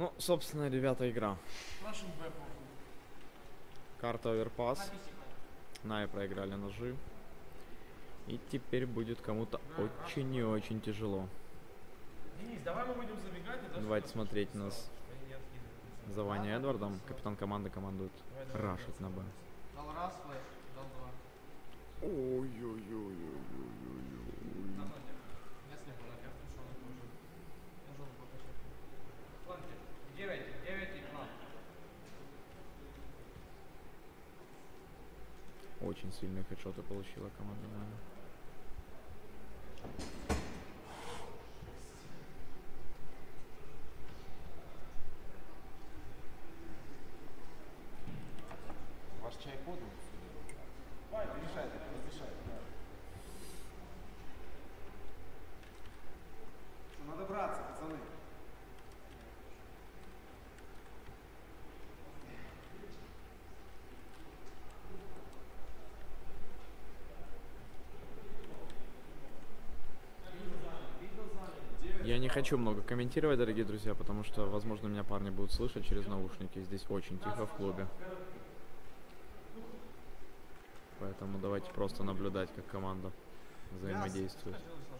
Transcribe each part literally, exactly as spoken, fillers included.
Ну, собственно, ребята, игра. Russian Web. Карта Оверпас. Нави проиграли ножи. И теперь будет кому-то очень и очень тяжело. Денис, давай мы будем забегать. И Давайте смотреть нас за Ваней Эдвардом. Капитан команды командует рашить на Б. Дал раз, флэш, дал два. Ой-ой-ой-ой-ой-ой-ой. Я слепо наверх пришел, я тоже. Я жопу покачал. Фланки. девять, девять и два. Очень сильные хедшоты получила команда Нави. Ваш чай подан? Разрешайте, разрешайте. Надо браться, пацаны. Я не хочу много комментировать, дорогие друзья, потому что, возможно, меня парни будут слышать через наушники. Здесь очень тихо в клубе. Поэтому давайте просто наблюдать, как команда взаимодействует.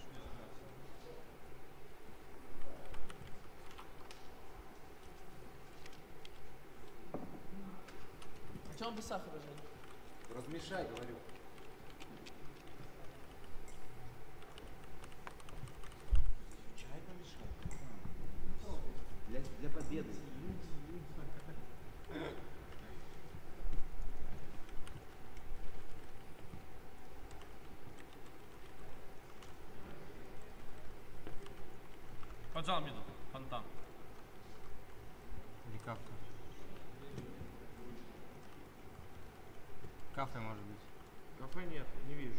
А чё он без сахара, Жень? Размешай, говорю. Чай помешай. Для, для победы. Поджал миду. Фонтан. Или кафка. Кафе может быть. Кафе нет, не вижу.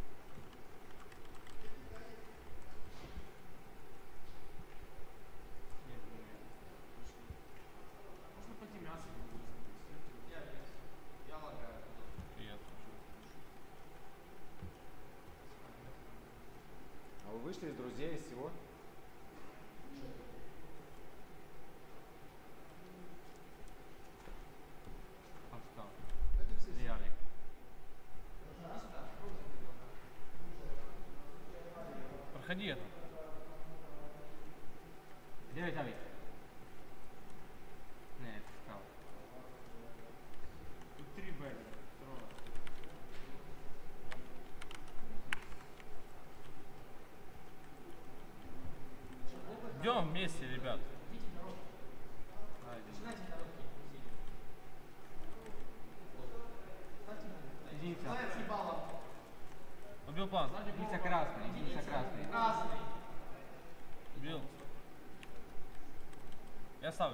Можно пойти мясо. Я есть. Я лагаю. Привет. А вы вышли из друзей, из всего? Отстал. Ярик. Проходи это. Девять авик. Нет, скал. Тут три бэга. Идем вместе, ребят. Начинайте короткие. Единица. Флэш ебало. Убил план. Единица красный, единица красный. Красный. Убил. Я ставлю.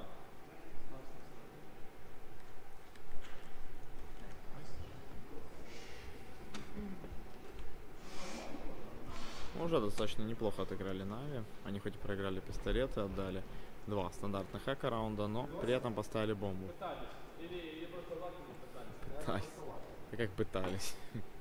Ну, уже достаточно неплохо отыграли Нави. Они хоть и проиграли пистолеты, отдали два стандартных хэка раунда, но при этом поставили бомбу. Пытались. Или, или просто лаки не пытались. Пытались. И как пытались.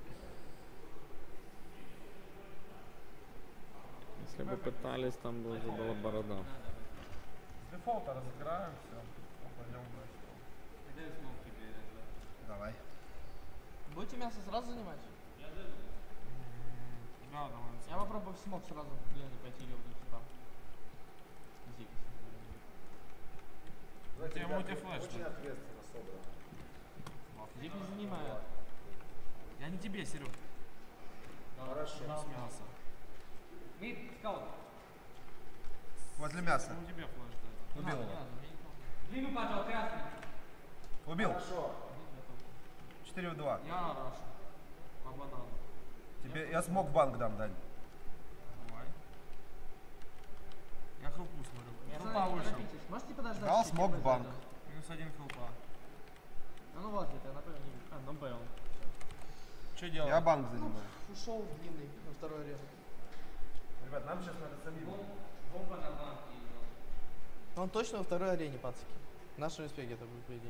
Если бы пытались, там бы уже была борода. С дефолта разыграем все. Пойдем дальше. Давай. Будете мясо сразу занимать? Да, давай. Я попробую в смог сразу в длинный пойти ёбнуть там. Зик. У тебя мультифлэш. Очень ответственно собрано. Зик не занимает. Я не тебе, Серег. Хорошо. С мяса. Мид, скаут. Возле мяса. У тебя флэш, да. Убил его. Длину поджал, красный. Убил. Хорошо. четыре в два. Я рашу. По банану. Тебе я смог банк дам, Дань. Давай. Я хрупу смотрю. Я Хрупа знаю, не вышел. торопитесь. Можете подождать? Дал чуть-чуть, смог я банк. зайду? Минус один хрупа. А ну вот где-то, я напомню. А, ну Б он. Что делать? Я банк занимаю. Ушел в длинный на второй арену. Ребят, нам сейчас надо самим. Бомба на банке. Он точно во второй арене, пацаки. Наш респект это будет, по идее.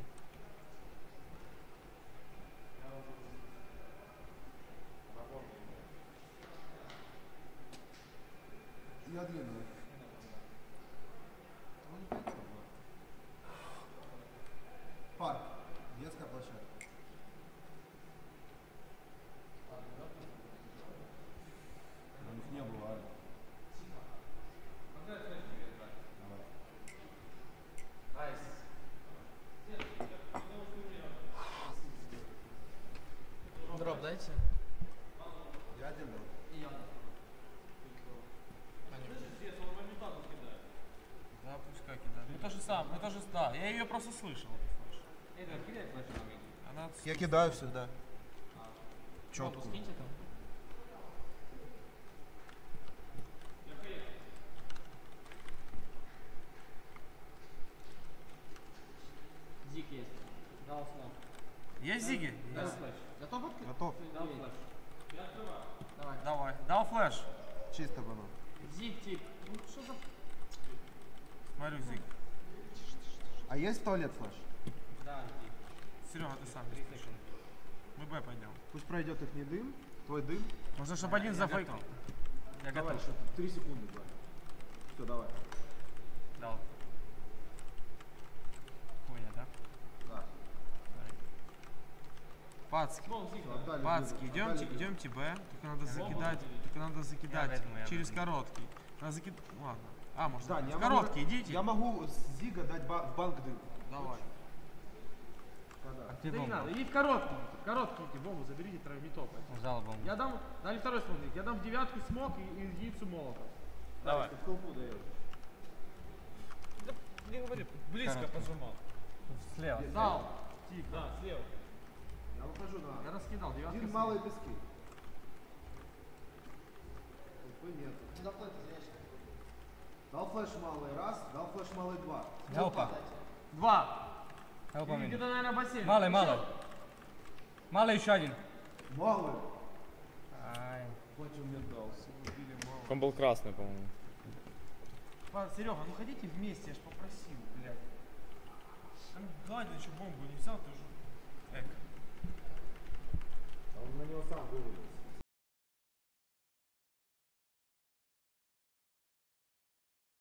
Я длинный. просто слышал этот флеш. Это кидай флеш на мид. Она Я кидаю всегда. Четко. Четко. Скиньте там. Зик есть. Дал смог. Есть Зиги? Дал Есть. флеш. Готов открыть? Готов. Дал флеш. Давай. Давай. Дал флеш. Чисто банан. Зик тип. Ну что за... Смотрю, Зиг. А есть в туалет флеш? Да, Зик. Серега, ты сам. Мы Б пойдем. Пусть пройдет их не дым, твой дым. Можно, чтобы один зафейкал. Я готов. Три секунды, да. Все, давай. Дал. Хуйня, да? Да. Пацки. Смог Зик. Отдали Пацки, дым, идемте, отдали дым. идемте Б. Только надо закидать. Только надо закидать возьму, я через возьму. короткий. Надо закидать. Ладно. А, может, Дань, я в короткий могу, идите. Я могу с Зига дать ба- в банк дым. Давай. Когда? Да не надо, иди в короткий, в короткий иди, бомбу заберите, травми топать. Жал бомбу. Я дам, дали второй смолник, я дам в девятку смог и, и единицу молотов. Давай. Ты в толпу даешь. Не говори, близко пожимал. Слева. Дал. Тихо. Да, слева. Я выхожу на... Я раскидал, девятка. Один слева. малые пески. Толпы нет. Дал флеш малый раз, дал флеш малый два. Опа. Два. Опа, Или мин. где-то, наверное, бассейн. Малый, Еще. малый. Малый еще один. Малый. Ай. Платил мне дал. Он был красный, по-моему. Серега, ну ходите вместе, я ж попросил, блядь. Там Гадин еще бомбу не взял, ты уже. Эк.